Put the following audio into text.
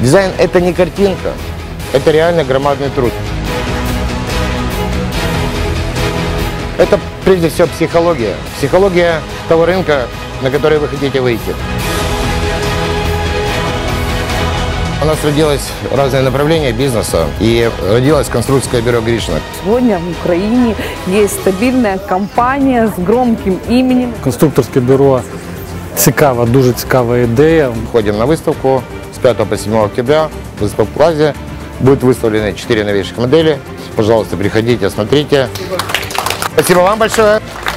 Дизайн – это не картинка, это реально громадный труд. Это прежде всего психология. Психология того рынка, на который вы хотите выйти. У нас родилось разные направления бизнеса, и родилось конструкторское бюро Гришина. Сегодня в Украине есть стабильная компания с громким именем. Конструкторське бюро цікава, дуже цікава ідея. Ходим на выставку с 5 по 7 октября в выставку-плазе. Будут выставлены 4 новейших модели. Пожалуйста, приходите, смотрите. Спасибо вам большое.